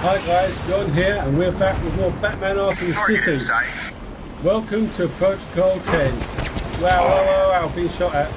Hi guys, John here, and we're back with more Batman Arkham City. Welcome to Protocol 10. Wow, being shot at.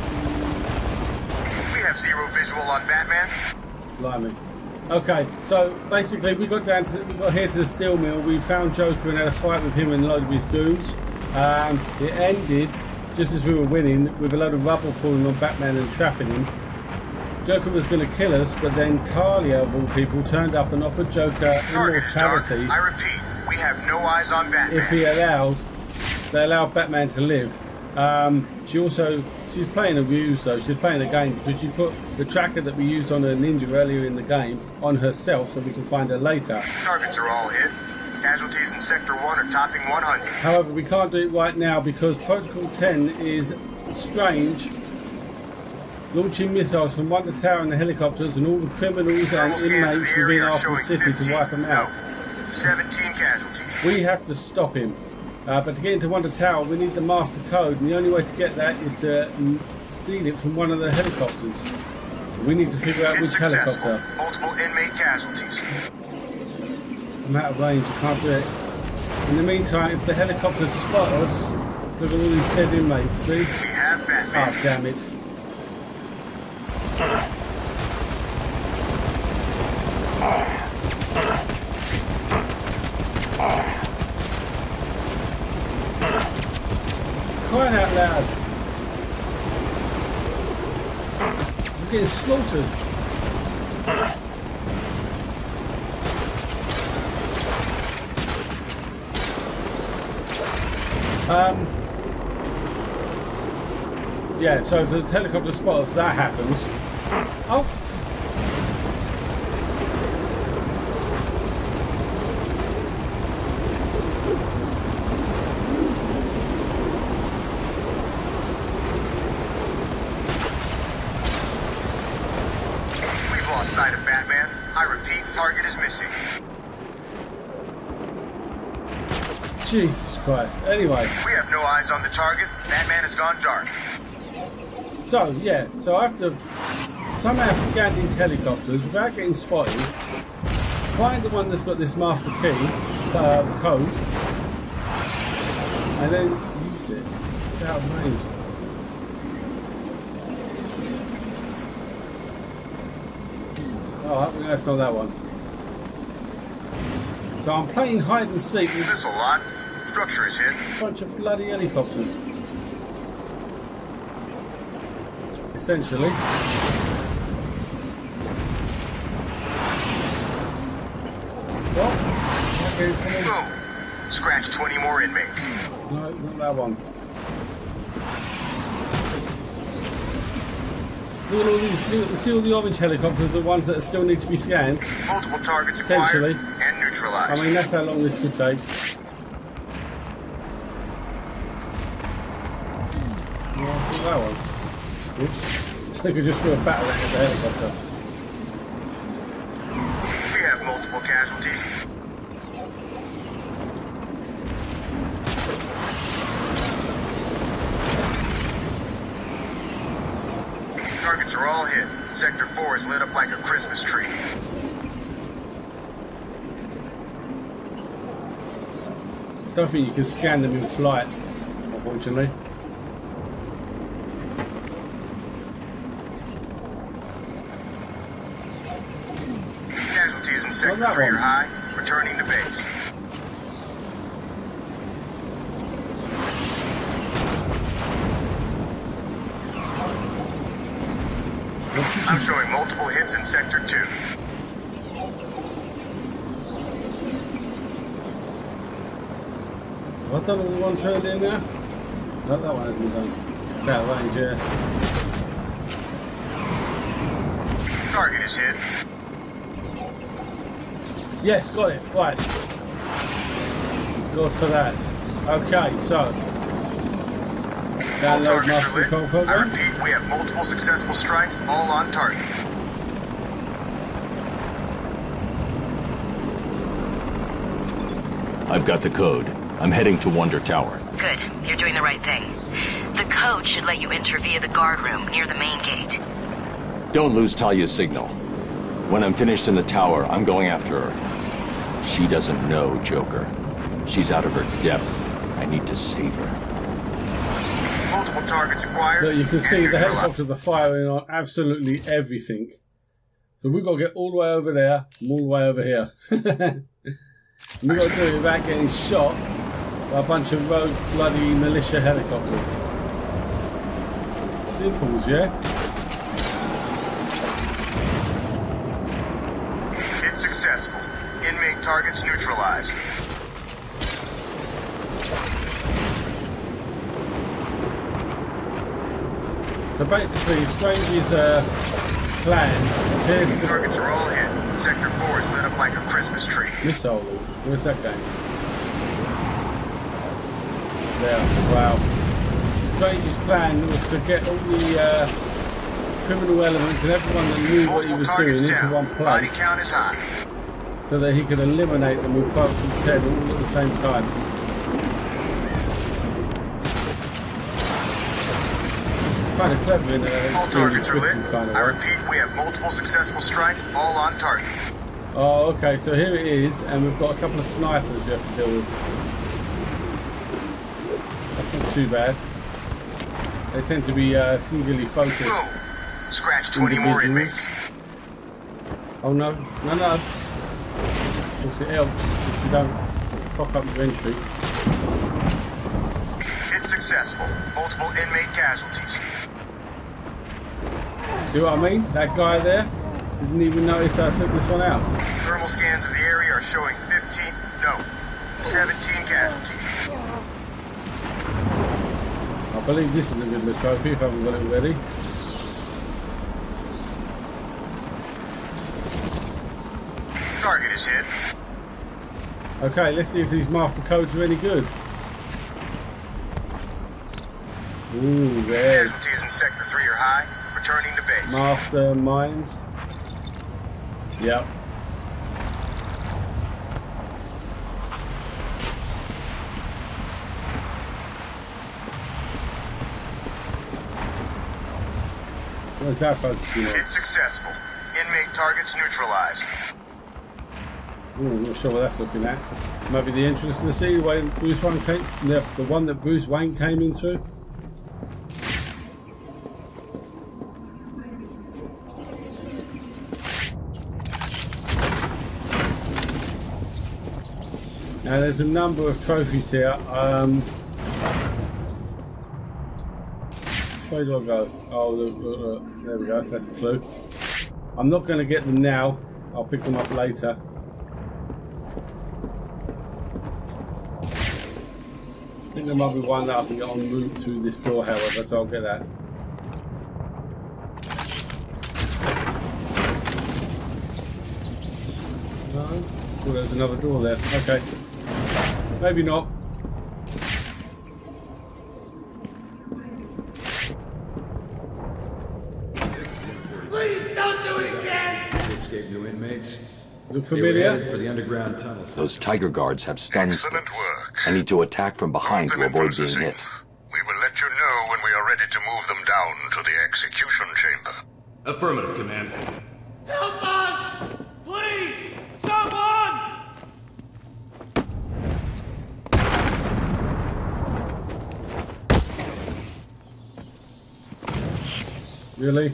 We have zero visual on Batman. Blimey. Okay, so basically we got here to the steel mill. We found Joker and had a fight with him and a load of his goons. It ended just as we were winning with a load of rubble falling on Batman and trapping him. Joker was going to kill us, but then Talia, of all people, turned up and offered Joker immortality. I repeat, we have no eyes on Batman. If they allowed Batman to live. She's playing a ruse though. She's playing a game because she put the tracker that we used on her ninja earlier in the game on herself so we can find her later. Targets are all hit. Casualties in Sector 1 are topping 100. However, we can't do it right now because Protocol 10 is strange. Launching missiles from Wonder Tower and the helicopters and all the criminals and inmates within Arkham City to wipe them out. 17 casualties. We have to stop him. But to get into Wonder Tower, we need the master code, and the only way to get that is to steal it from one of the helicopters. We need to figure out which helicopter. Multiple inmate casualties. I'm out of range, I can't do it. In the meantime, if the helicopters spot us, look at all these dead inmates, see? We have Batman. Oh, damn it. Crying out loud. I'm getting slaughtered. Yeah, so if the helicopter spots, that happens. Oh. We've lost sight of Batman. I repeat, target is missing. Jesus Christ. Anyway. We have no eyes on the target. Batman has gone dark. So, yeah. So I have to somehow scan these helicopters without getting spotted. Find the one that's got this master key, code. And then use it. It's out of range. Alright, that's not that one. So I'm playing hide and seek with Missile lot. Structure is hit. a bunch of bloody helicopters. Essentially. What? Boom. Scratch 20 more inmates. No, not that one. Look at all these. See all the orange helicopters, the ones that still need to be scanned. Multiple targets acquired and neutralized. I mean, that's how long this could take. What's that one? Oops. They could just throw a battle at the helicopter. We have multiple casualties. Targets are all hit. Sector 4 is lit up like a Christmas tree. Don't think you can scan them in flight, unfortunately. Casualties in Sector 3 are high. Returning to base. I'm showing multiple hits in Sector 2. Have I done all the ones turned in now? No, that one hasn't been done. It's out of range, yeah. Target is hit. Yes, got it. Right. Go for that. Okay, so. Download master control I program. repeat, we have multiple successful strikes, all on target. I've got the code. I'm heading to Wonder Tower. Good. You're doing the right thing. The code should let you enter via the guard room near the main gate. Don't lose Talia's signal. When I'm finished in the tower, I'm going after her. She doesn't know Joker. She's out of her depth. I need to save her. Multiple targets acquired. Look, you can see the Neutral up. helicopters are firing on absolutely everything. So we've got to get all the way over there and all the way over here. We've got to do it without getting shot by a bunch of rogue bloody militia helicopters. Simples, yeah? It's successful. Inmate targets neutralized. So basically, Strange's plan appears to... Targets are all hit. Sector 4 is lit up like a Christmas tree. Missile launch. Where's that going? There. Wow. Strange's plan was to get all the criminal elements and everyone that knew what he was doing into one Body place count is high. so that he could eliminate them with Protocol 10 all at the same time. Kind of clever in an All extremely targets are lit. twisted kind of I way. repeat, we have multiple successful strikes, all on target. Oh, okay, so here it is, and we've got a couple of snipers we have to deal with. That's not too bad. They tend to be singularly focused Boom. Scratch 20 more individuals. inmates. Oh no, no, no. Of course it helps if you don't fuck up your entry. It's successful. Multiple inmate casualties. See what I mean? That guy there didn't even notice I took this one out. Thermal scans of the area are showing 17 casualties. I believe this is a Riddler trophy if I haven't got it already. Target is hit. Okay, let's see if these master codes are any good. Ooh, there's Casualties in Sector 3 are high. Returning to base. masterminds. Yep. Where's that focusing on? It's successful. Inmate targets neutralized. Ooh, I'm not sure what that's looking at. Maybe the entrance to the city where Bruce Wayne came. The one that Bruce Wayne came in through. Now there's a number of trophies here. Where do I go? Oh, look, there we go. That's a clue. I'm not going to get them now. I'll pick them up later. I think there might be one that I can get en route through this door, however, so I'll get that. No? Oh, there's another door there. Okay. Maybe not. Please don't do it again! To escape new inmates. Look They were familiar? headed for the underground tunnels. Those tiger guards have stun Excellent sticks. work. I need to attack from behind to avoid being Processing. hit. We will let you know when we are ready to move them down to the execution chamber. Affirmative, Command. Help us! Please! Someone! Really?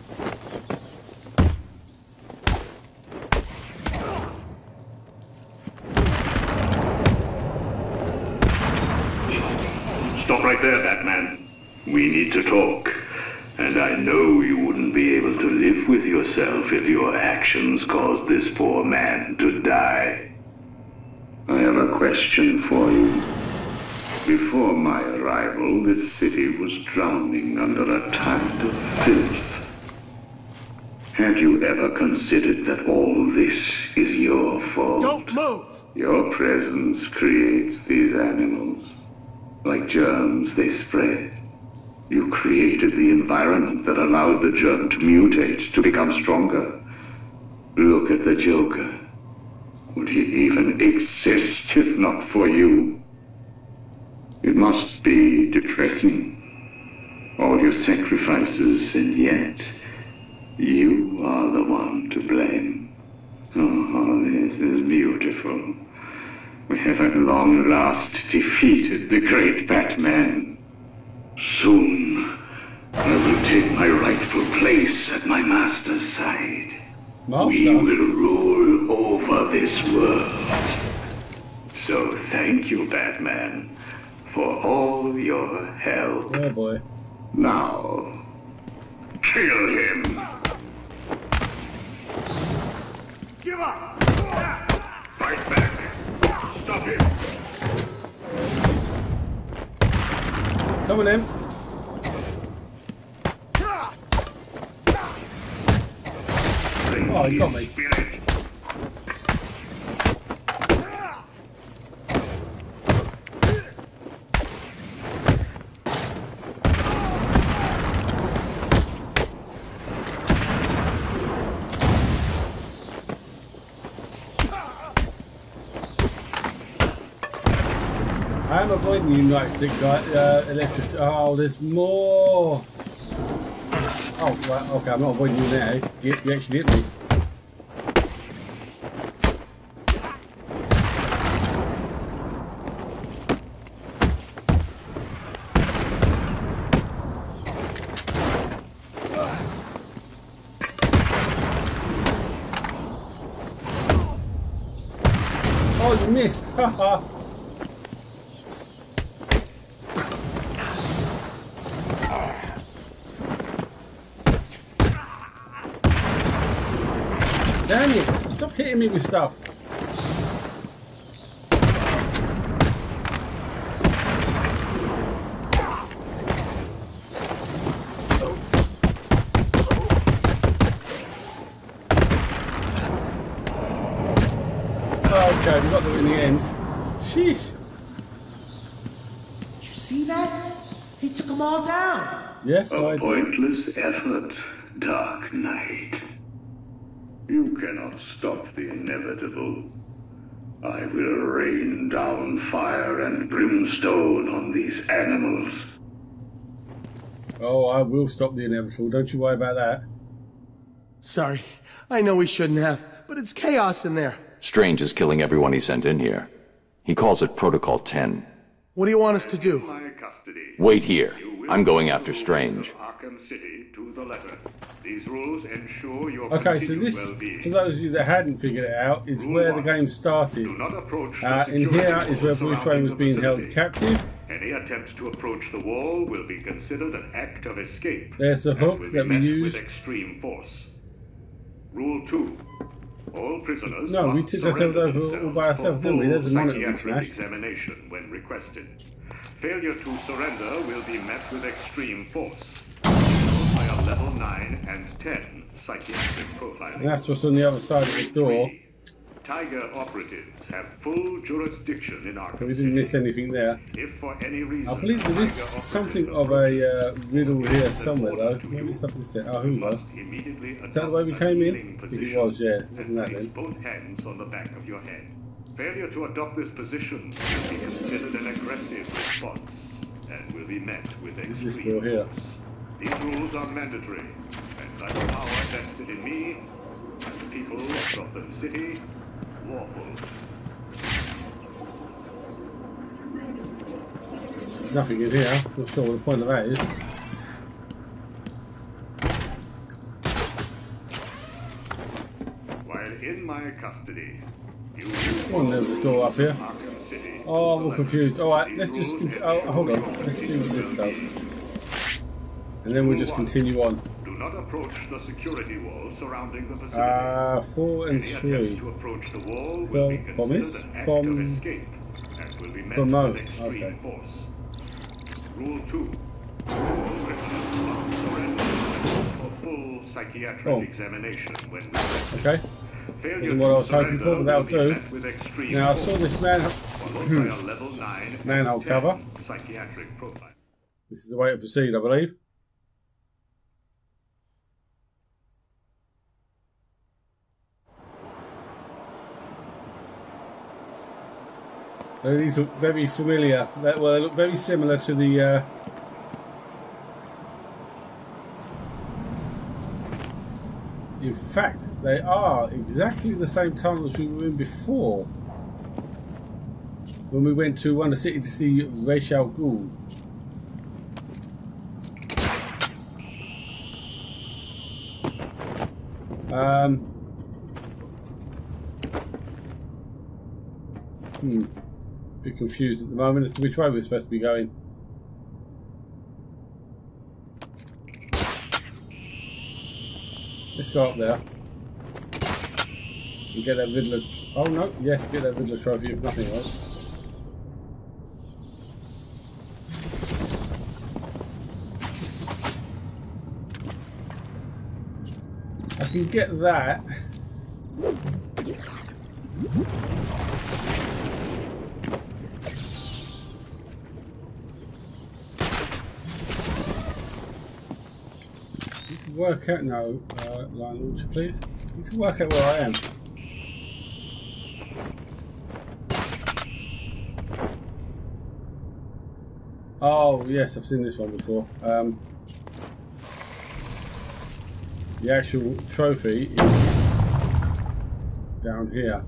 Stop right there, Batman. We need to talk. And I know you wouldn't be able to live with yourself if your actions caused this poor man to die. I have a question for you. Before my arrival, this city was drowning under a tide of filth. Had you ever considered that all this is your fault? Don't move! Your presence creates these animals. Like germs, they spread. You created the environment that allowed the germ to mutate, to become stronger. Look at the Joker. Would he even exist if not for you? It must be depressing. All your sacrifices, and yet You are the one to blame. Oh, this is beautiful. We have at long last defeated the great Batman. Soon, I will take my rightful place at my master's side. We will rule over this world. So thank you, Batman, for all your help. Oh boy. Now, kill him. Give up! Fight back. Stop him. Coming in. Oh, he got me. Spirit. I am avoiding you, nightstick guy. Electric. Oh, there's more. Oh, right. Okay, I'm not avoiding you now. You actually hit me. Oh, you missed. Haha. Damn it! Stop hitting me with stuff. Okay, we got there in the end. Sheesh. Did you see that? He took them all down. Yes, A I did. pointless effort, Dark Knight. You cannot stop the inevitable. I will rain down fire and brimstone on these animals. Oh, I will stop the inevitable. Don't you worry about that. Sorry, I know we shouldn't have, but it's chaos in there. Strange is killing everyone he sent in here. He calls it Protocol 10. What do you want us to do? My custody. Wait here. I'm going after Strange. Arkham City to the letter. These rules ensure your Okay, so continued this, well-being. for those of you that hadn't figured it out, is where the game started. Do not approach the In security here is where walls Bruce Wayne surrounding was the being held facility. captive. Any attempt to approach the wall will be considered an act of escape. There's the and hook will be that we met used. with extreme force. Rule 2. All prisoners No, we must took ourselves surrender over all themselves by ourselves, for didn't we? full There's a monitor we psychiatric smashed. examination when requested. Failure to surrender will be met with extreme force, followed by a level 9 and 10 psychiatric profiling. And that's what's on the other side of the door. Tiger operatives have full jurisdiction in Arkham So we didn't miss City. anything there. If for any reason I believe there is something of a riddle here somewhere though. Maybe something said, oh, who knows? Is that the way we came in? I think it was, yeah. Wasn't that Place then? both hands on the back of your head. Failure to adopt this position will be considered an aggressive response and will be met with Is it extreme this door here? force. These rules are mandatory, and by the power vested in me and the people of Gotham City, lawful. Nothing in here. Not sure what the point of that is. While in my custody, you Come on, there's a door up here. Arkham City. Oh, I'm all confused. Alright, let's just... Oh, hold on. Let's see what this does. And then we'll just continue on. Do not approach the security wall surrounding the facility. 4 and Any 3. attempt to approach the wall will be From promise? considered an act From- of escape and will be met from with those, extreme okay. force. Rule 2. All prisoners must surrender themselves for full psychiatric Oh. examination when requested. Okay. Failure Wasn't what I was to hoping for, but that'll surrender will be do. met with extreme Now, I force, saw this man... followed by a level 9 and Manhole 10 cover. psychiatric profile. This is the way to proceed, I believe. So these look very familiar. Well, they look very similar to the In fact, they are exactly the same tunnels we were in before. When we went to Wonder City to see Ra's al Ghul. Bit confused at the moment as to which way we're supposed to be going. Let's go up there and get that Riddler. Oh no, yes, get that Riddler trophy if nothing else. I can get that. Work out line launcher, please. I need to work out where I am. Oh yes, I've seen this one before. The actual trophy is down here.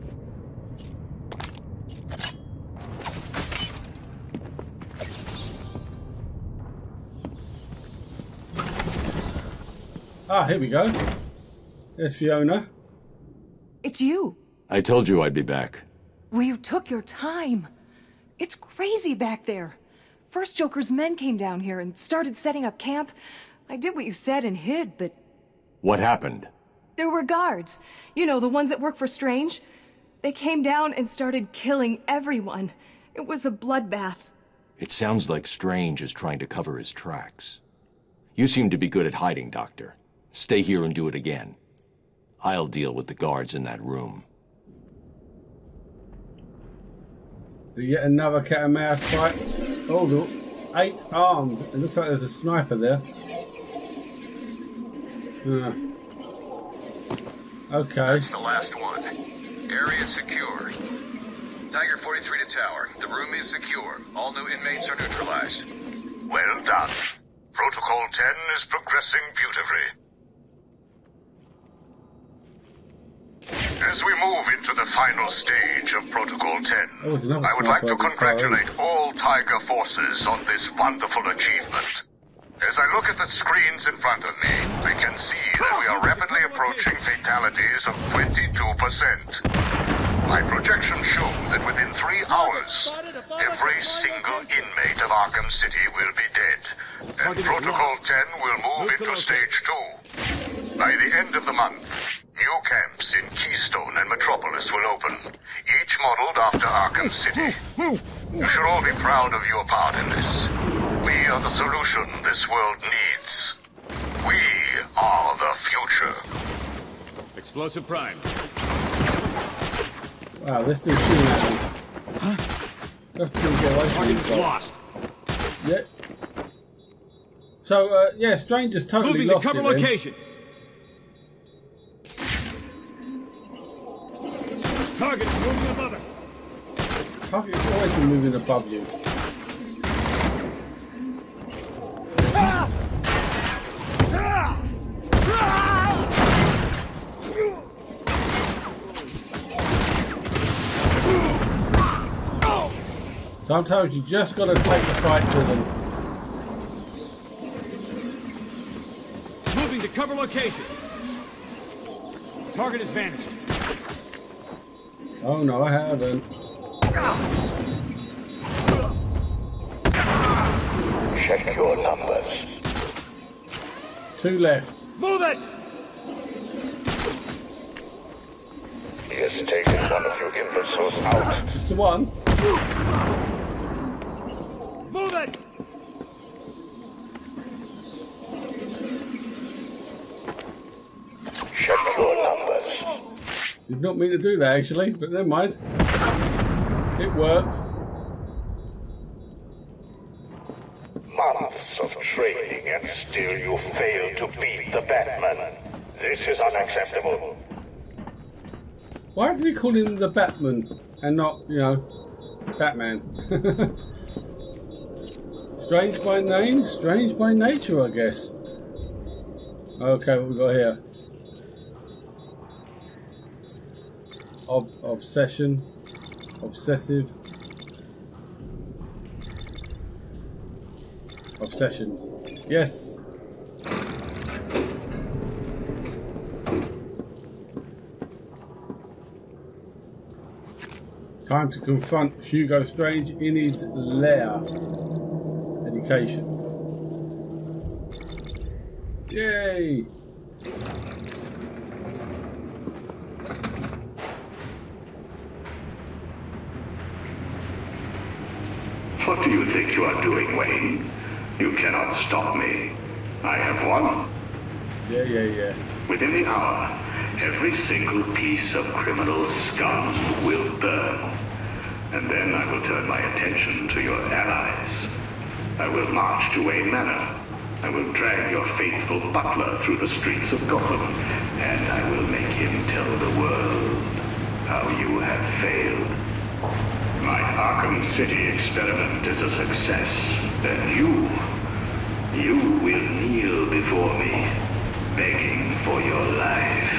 Ah, here we go. There's Fiona. It's you. I told you I'd be back. Well, you took your time. It's crazy back there. First Joker's men came down here and started setting up camp. I did what you said and hid, but... What happened? There were guards. You know, the ones that work for Strange. They came down and started killing everyone. It was a bloodbath. It sounds like Strange is trying to cover his tracks. You seem to be good at hiding, Doctor. Stay here and do it again. I'll deal with the guards in that room. Yet another cat and mouse fight. Oh, the 8 armed. It looks like there's a sniper there. Okay. That's the last one. Area secure. Tiger 43 to tower. The room is secure. All new inmates are neutralized. Well done. Protocol 10 is progressing beautifully. As we move into the final stage of Protocol 10, I would like to congratulate all Tiger forces on this wonderful achievement. As I look at the screens in front of me, I can see that we are rapidly approaching fatalities of 22%. My projections show that within 3 hours, every single inmate of Arkham City will be dead, and Protocol 10 will move into Stage 2. By the end of the month, new camps in Keystone and Metropolis will open, each modeled after Arkham City. You should all be proud of your part in this. We are the solution this world needs. We are the future. Explosive Prime. Wow, they're still shooting at me. Huh? Have to get away from these guys. Lost. Yeah. So, yeah, Strange just totally Moving lost to cover it then. location. Target moving above us. Target has always been moving above you. Sometimes you just got to take the fight to them. Moving to cover location. Target has vanished. Oh no, I haven't. Check your numbers. 2 left. Move it! He has taken one of you imbeciles out. Just the one. Move it! Check your numbers. Did not mean to do that actually, but never mind. It worked. Months of training and still you fail to beat the Batman. This is unacceptable. Why did he call him the Batman and not, you know, Batman? Strange by name, strange by nature, I guess. Okay, what we got here? Obsession. Obsessive. Obsession. Yes! Time to confront Hugo Strange in his lair. Education. Yay! What do you think you are doing, Wayne? You cannot stop me. I have won. Yeah. Within the hour, every single piece of criminal scum will burn. And then I will turn my attention to your allies. I will march to Wayne Manor. I will drag your faithful butler through the streets of Gotham. And I will make him tell the world how you have failed. My Arkham City experiment is a success. And you will kneel before me, begging for your life.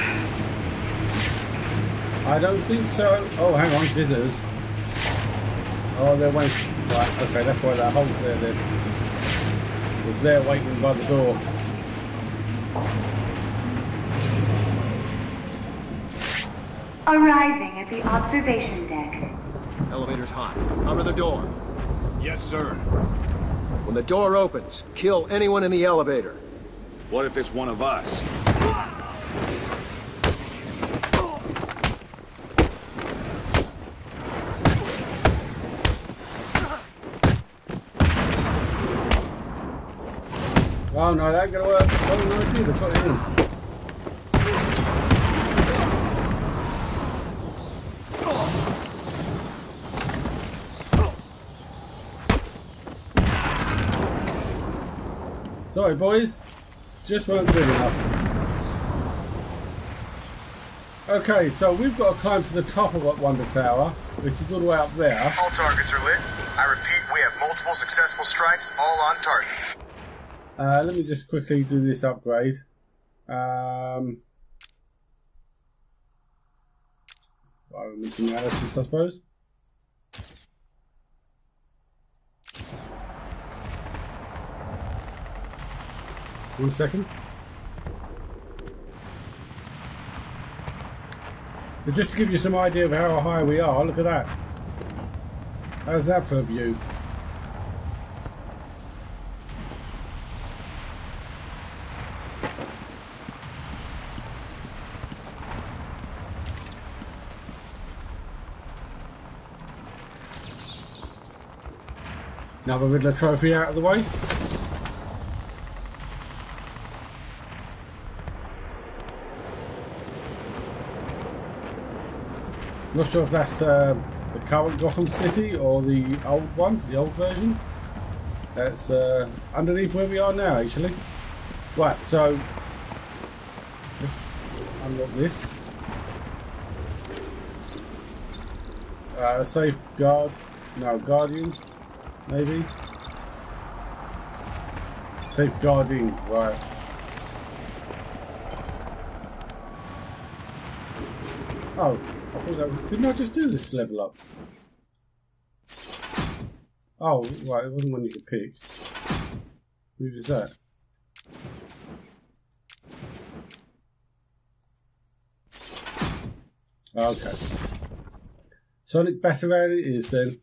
I don't think so. Oh, hang on, visitors. Oh, they're waiting. Right, okay, that's why that hole's there then. It was there waiting by the door. Arriving at the observation deck. Elevator's hot. Cover the door. Yes, sir. When the door opens, kill anyone in the elevator. What if it's one of us? Oh no, that ain't gonna work. Oh no, it did. I got it in. Sorry, boys. Just weren't good enough. Okay, so we've got to climb to the top of Wonder Tower, which is all the way up there. All targets are lit. I repeat, we have multiple successful strikes, all on target. Let me just quickly do this upgrade. Environment analysis, I suppose. One second. But just to give you some idea of how high we are, look at that. How's that for a view? Another Riddler trophy out of the way. Not sure if that's the current Gotham City or the old one, the old version. That's underneath where we are now, actually. Right, so let's unlock this. Safeguard, no, Guardians, maybe. Safeguarding, right. Oh. Didn't I just do this level up? Oh, right, it wasn't one you could pick. Who is that? Okay. Sonic Batarang it is then.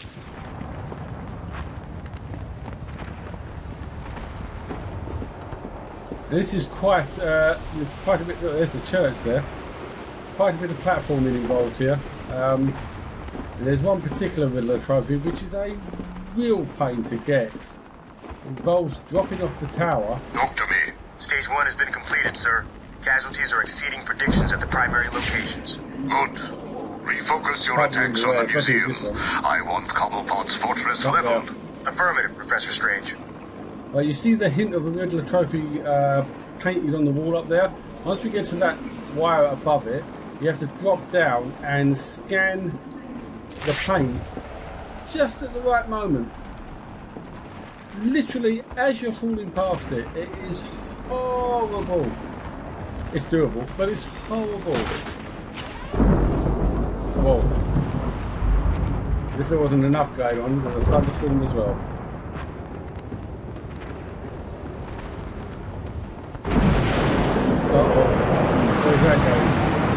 And this is quite, there's quite a bit, there's a church there. Quite a bit of platforming involved here. And there's one particular Riddler trophy which is a real pain to get. It involves dropping off the tower. Talk to me. Stage 1 has been completed, sir. Casualties are exceeding predictions at the primary locations. Good. Refocus your attacks on the museum. I want Cobblepot's fortress leveled. Affirmative, Professor Strange. Well, you see the hint of a Riddler trophy painted on the wall up there? Once we get to that wire above it, you have to drop down and scan the paint just at the right moment. Literally, as you're falling past it, it is horrible. It's doable, but it's horrible. whoa. If there wasn't enough going on, there's a thunderstorm as well. Uh-oh. Where's that going?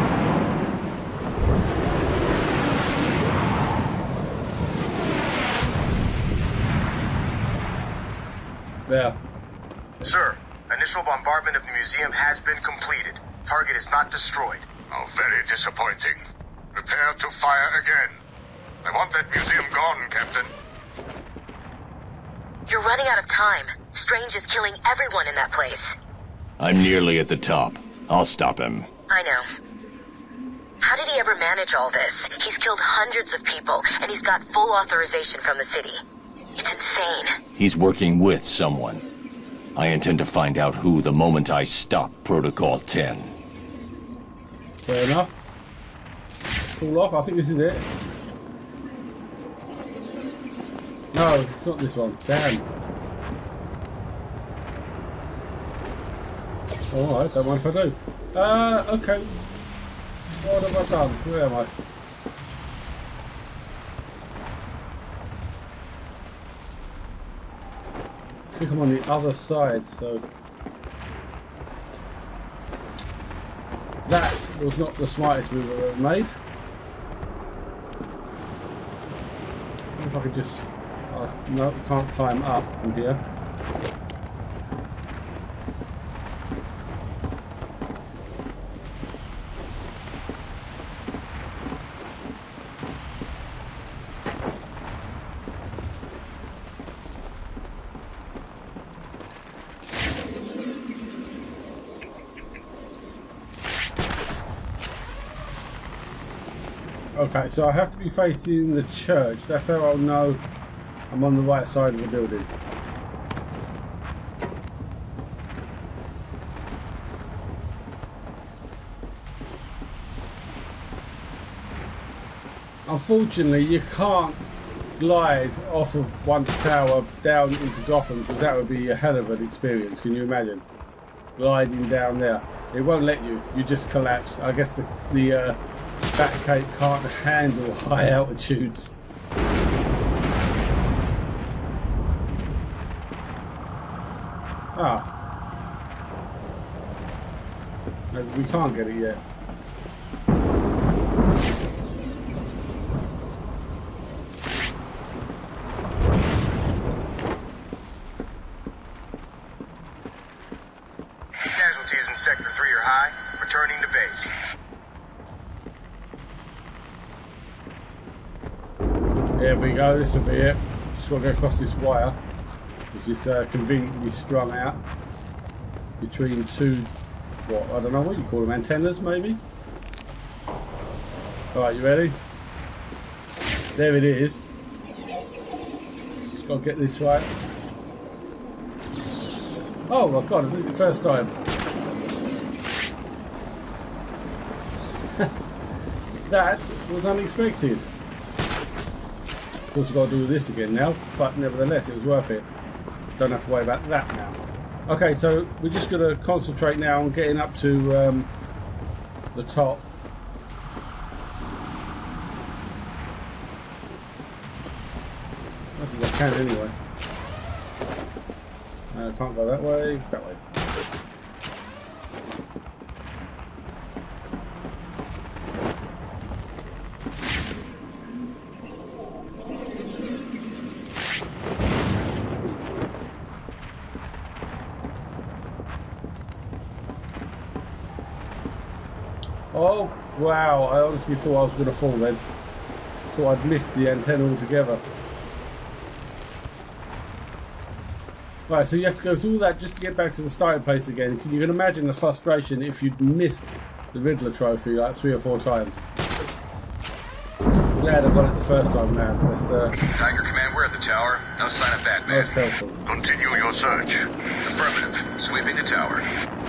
There. Sir, initial bombardment of the museum has been completed. Target is not destroyed. Oh, very disappointing. Prepare to fire again. I want that museum gone, Captain. You're running out of time. Strange is killing everyone in that place. I'm nearly at the top. I'll stop him. I know. How did he ever manage all this? He's killed hundreds of people, and he's got full authorization from the city. It's insane. He's working with someone. I intend to find out who the moment I stop Protocol 10. Fair enough. Fall off. I think this is it. No, it's not this one. Damn. Alright, don't mind if I do. Okay. What have I done? Where am I? I think I'm on the other side, so... That was not the smartest move I've ever made. I wonder if I could just... no, I can't climb up from here. Okay, so I have to be facing the church. That's how I'll know I'm on the right side of the building. Unfortunately, you can't glide off of one tower down into Gotham, because that would be a hell of an experience. Can you imagine? Gliding down there. It won't let you. You just collapse. I guess the Batcape can't handle high altitudes. Ah. No, we can't get it yet. Casualties in Sector 3 are high. Returning to base. There we go, this will be it. Just got to go across this wire, which is conveniently strung out between two, what, I don't know what you call them, antennas maybe? Alright, you ready? There it is. Just got to get this right. Oh my god, I did it the first time. That was unexpected. Of course, we've got to do this again now, but nevertheless, it was worth it. Don't have to worry about that now. Okay, so we're just going to concentrate now on getting up to the top. I think I can anyway. Can't go that way. That way. Oh, wow, I honestly thought I was going to fall then. I thought I'd missed the antenna altogether. Right, so you have to go through all that just to get back to the starting place again. You can imagine the frustration if you'd missed the Riddler trophy like 3 or 4 times. Glad I got it the first time, man. That's, Tiger Command, we're at the tower. No sign of Batman. Continue your search. Affirmative. Sweeping the tower.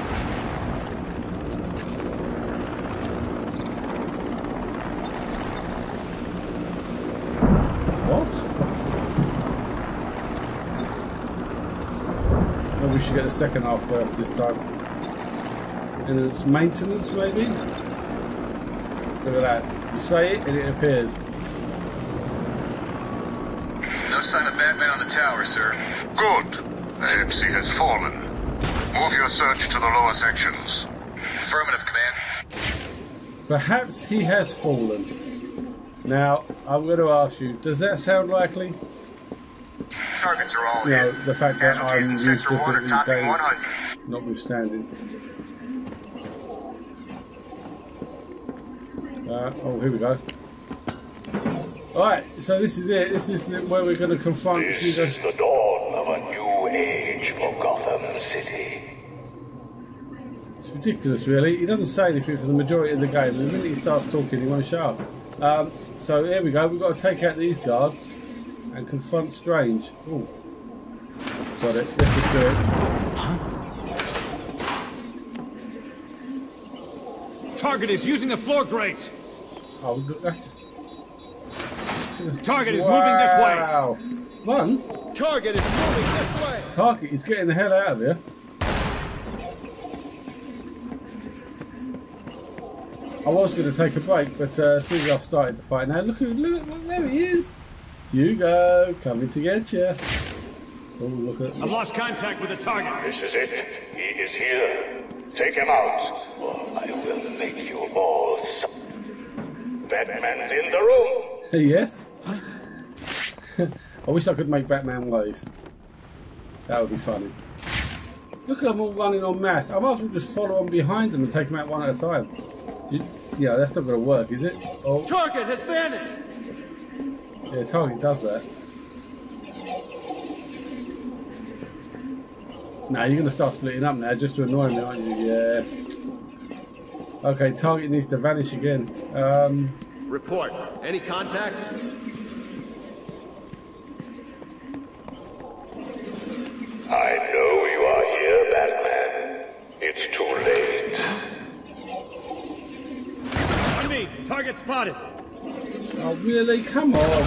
We should get the second half first this time. And it's maintenance, maybe? Look at that. You say it and it appears. No sign of Batman on the tower, sir. Good. Perhaps he has fallen. Move your search to the lower sections. Affirmative, Command. Perhaps he has fallen. Now, I'm going to ask you, does that sound likely? Targets are all You know, hit. the fact that Casualties I'm in useless Sector 1 at are these topping games, 100. notwithstanding. Oh, here we go. Alright, so this is it. This is where we're going to confront Hugo. This is the dawn of a new age for Gotham City. It's ridiculous, really. He doesn't say anything for the majority of the game. The minute he starts talking, he won't shut up. So here we go. We've got to take out these guards and confront Strange. Ooh. Sod it. Let's just do it. Target is using the floor grates. Oh, that's just... Target is moving this way. Wow. Run? Target is moving this way. Target is getting the hell out of here. I was going to take a break, but as soon as I've started the fight now, look, there he is. Hugo, coming to get you. Oh, look at... I've lost contact with the target. This is it. He is here. Take him out, or I will make you all Batman's in the room. Yes. I wish I could make Batman wave. That would be funny. Look at them all running en masse. I might as well just follow on behind them and take them out one at a time. Yeah, that's not going to work, is it? Oh. Target has vanished. Yeah, Target does that. Now you're going to start splitting up now just to annoy me, aren't you? Yeah. Okay, Target needs to vanish again. Report. Any contact? I know you are here, Batman. It's too late. On me. Target spotted. Oh, really? Come on.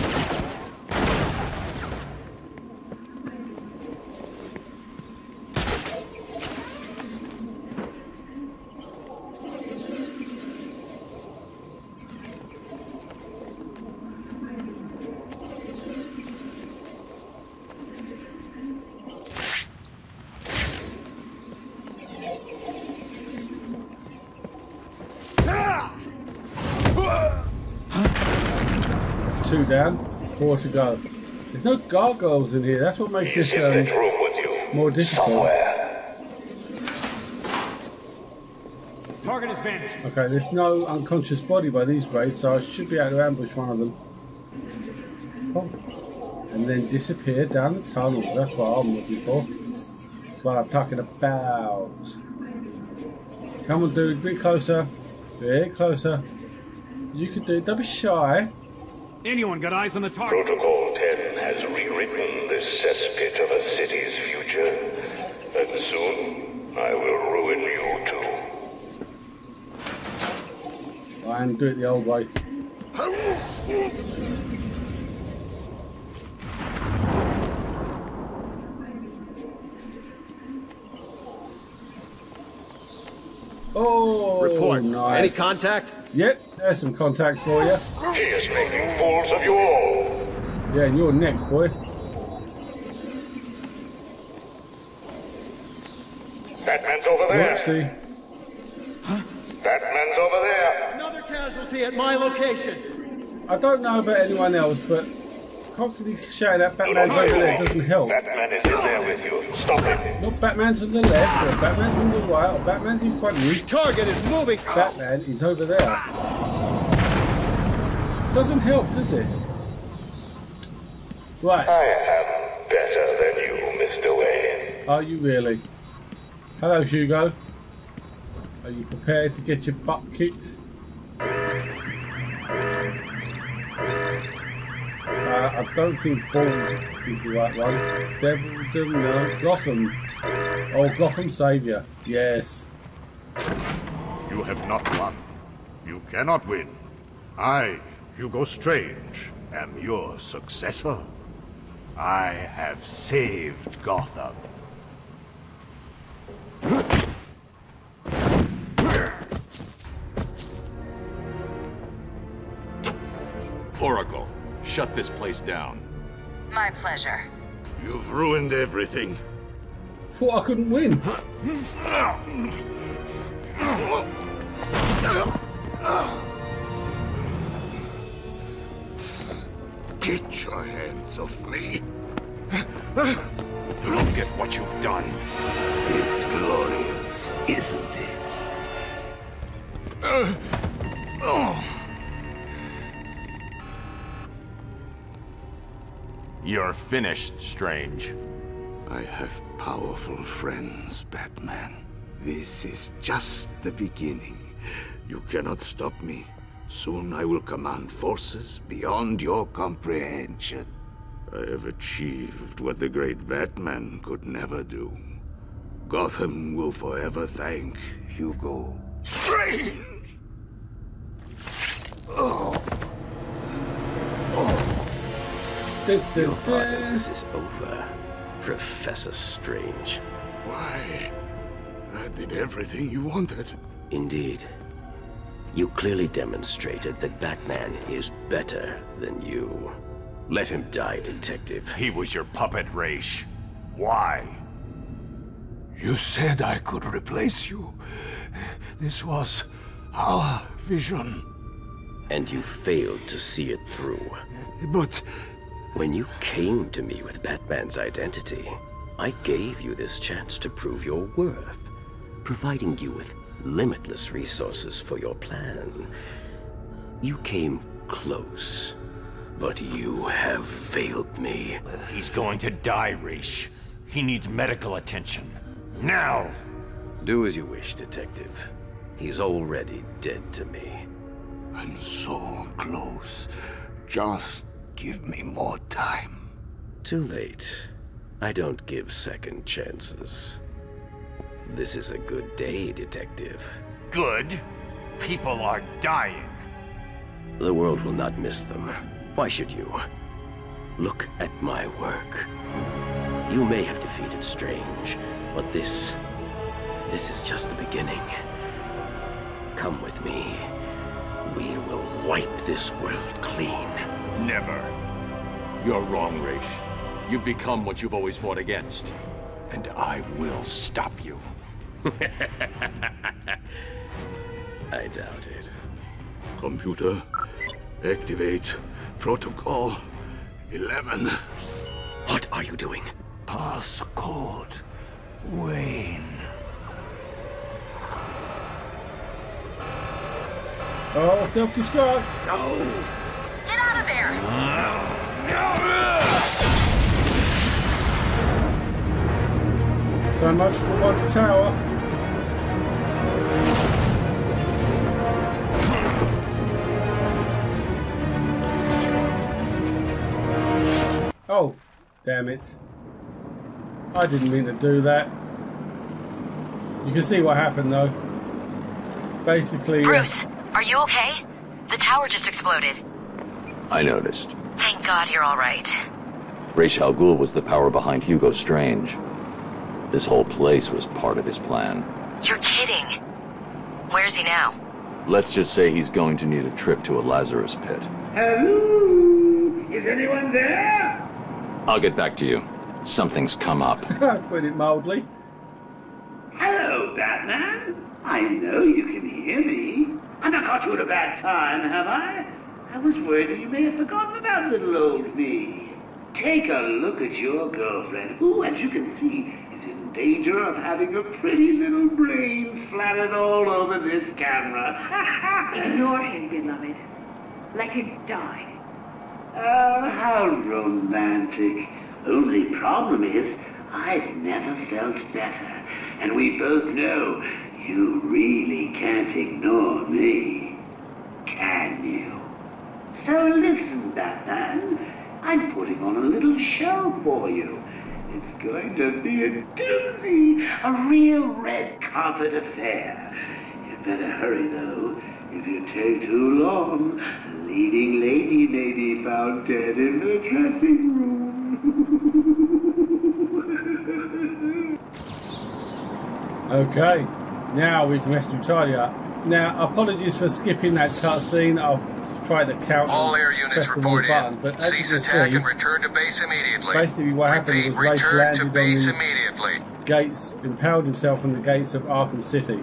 Two down, 4 to go. There's no gargoyles in here. That's what makes this more difficult. Target is vanished. Okay, there's no unconscious body by these grates, so I should be able to ambush one of them. Oh. And then disappear down the tunnel. That's what I'm looking for. That's what I'm talking about. Come on, dude. Be closer. Be closer. You can do it. Don't be shy. Anyone got eyes on the target? Protocol 10 has rewritten this cesspit of a city's future, and soon I will ruin you too. And do it the old way. Oh, report. Nice. Any contact? Yep, there's some contact for you. He is making fools of you all. Yeah, and you're next, boy. Batman's over there. Whoopsie. Batman's over there. Another casualty at my location. I don't know about anyone else, but constantly shouting that Batman's over there doesn't help. Batman is in there with you. Stop him. Not Batman's on the left, or Batman's on the right, or Batman's in front of you. Target is moving. Batman is over there. Doesn't help, does it? Right. I am better than you, Mr. Wayne. Are you really? Hello, Hugo. Are you prepared to get your butt kicked? I don't think Bald is the right one. Devildom, no. Gotham. Oh, Gotham Savior. Yes. You have not won. You cannot win. I, Hugo Strange, am your successor. I have saved Gotham. Oracle, shut this place down. My pleasure. You've ruined everything. Thought I couldn't win. Get your hands off me. Look at what you've done. It's glorious, isn't it? You're finished, Strange. I have powerful friends, Batman. This is just the beginning. You cannot stop me. Soon I will command forces beyond your comprehension. I have achieved what the great Batman could never do. Gotham will forever thank Hugo Strange! Your part of this is over, Professor Strange. Why? I did everything you wanted. Indeed. You clearly demonstrated that Batman is better than you. Let him die, Detective. He was your puppet, Raish. Why? You said I could replace you. This was our vision. And you failed to see it through. But... when you came to me with Batman's identity, I gave you this chance to prove your worth, providing you with limitless resources for your plan. You came close, but you have failed me. He's going to die, Raish. He needs medical attention. Now! Do as you wish, Detective. He's already dead to me. I'm so close. Just give me more time. Too late. I don't give second chances. This is a good day, Detective. Good? People are dying. The world will not miss them. Why should you? Look at my work. You may have defeated Strange, but this is just the beginning. Come with me. We will wipe this world clean. Never. You're wrong, Raish. You've become what you've always fought against. And I will stop you. I doubt it. Computer, activate Protocol 11. What are you doing? Passcode Wayne. Oh, self-destruct! No! Get out of there! So much for one tower. Oh, damn it. I didn't mean to do that. You can see what happened though. Basically... Bruce, are you okay? The tower just exploded. I noticed. Thank God you're alright. Ra's al Ghul was the power behind Hugo Strange. This whole place was part of his plan. You're kidding. Where's he now? Let's just say he's going to need a trip to a Lazarus pit. Hello? Is anyone there? I'll get back to you. Something's come up. That's put it mildly. Hello, Batman. I know you can hear me. I've not caught you at a bad time, have I? I was worried that you may have forgotten about little old me. Take a look at your girlfriend, who, as you can see, is in danger of having her pretty little brain splattered all over this camera. Ignore him, beloved. Let him die. Oh, how romantic. Only problem is, I've never felt better. And we both know you really can't ignore me. Can you? So listen, Batman. I'm putting on a little show for you. It's going to be a doozy, a real red carpet affair. You better hurry, though. If you take too long, the leading lady may be found dead in her dressing room. Okay, now we've messed with Talia. Now, apologies for skipping that cutscene. I've tried to count all air and units press the wrong report button, in. but as you Cease can attack see, and return to base immediately. basically what happened was Race return landed to on base the immediately. gates, impaled himself on the gates of Arkham City.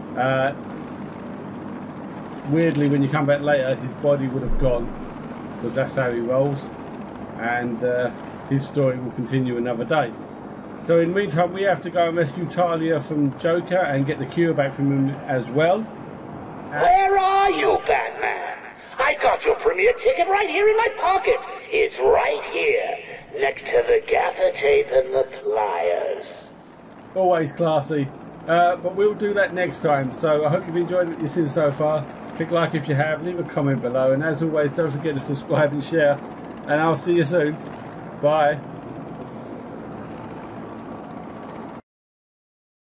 Weirdly, when you come back later, his body would have gone, because that's how he rolls, and his story will continue another day. So in the meantime, we have to go and rescue Talia from Joker and get the cure back from him as well. Where are you, Batman? I got your premiere ticket right here in my pocket. It's right here, next to the gaffer tape and the pliers. Always classy. But we'll do that next time. So I hope you've enjoyed what you've seen so far. Click like if you have, leave a comment below, and as always, don't forget to subscribe and share. And I'll see you soon. Bye.